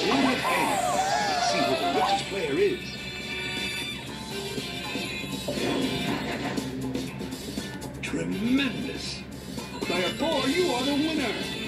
One of eight. Let's see who the richest player is. Tremendous. Player 4, you are the winner.